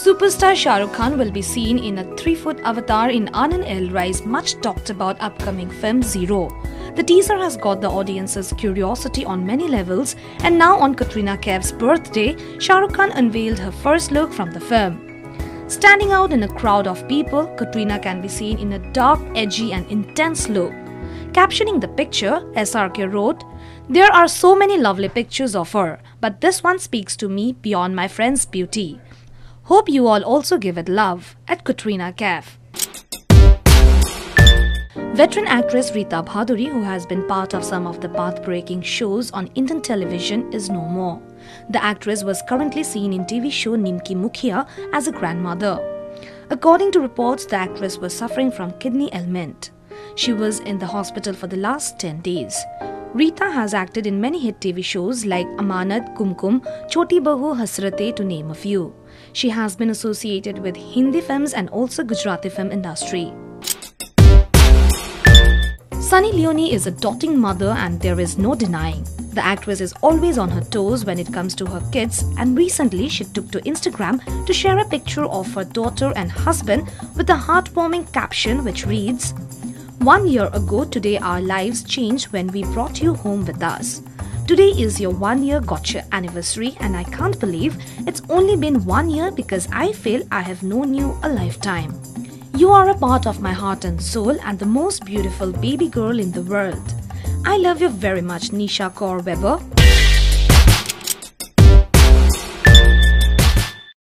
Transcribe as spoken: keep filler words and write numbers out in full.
Superstar Shah Rukh Khan will be seen in a three-foot avatar in Anand's much talked about upcoming film Zero. The teaser has got the audience's curiosity on many levels, and now on Katrina Kaif's birthday, Shah Rukh Khan unveiled her first look from the film. Standing out in a crowd of people, Katrina can be seen in a dark, edgy and intense look. Captioning the picture, S R K wrote, "There are so many lovely pictures of her, but this one speaks to me beyond my friend's beauty. Hope you all also give it love, at Katrina Kaif." Veteran actress Rita Bhaduri, who has been part of some of the path-breaking shows on Indian television, is no more. The actress was currently seen in T V show Nimki Mukhiya as a grandmother. According to reports, the actress was suffering from kidney ailment. She was in the hospital for the last ten days. Rita has acted in many hit T V shows like Anand, Kumkum, Choti Bahu, Hasrate, to name a few. She has been associated with Hindi films and also Gujarati film industry. Sunny Leone is a doting mother and there is no denying. The actress is always on her toes when it comes to her kids, and recently she took to Instagram to share a picture of her daughter and husband with a heartwarming caption which reads, "One year ago today our lives changed when we brought you home with us. Today is your one year gotcha anniversary and I can't believe it's only been one year because I feel I have known you a lifetime. You are a part of my heart and soul and the most beautiful baby girl in the world. I love you very much, Nisha Kaur Weber."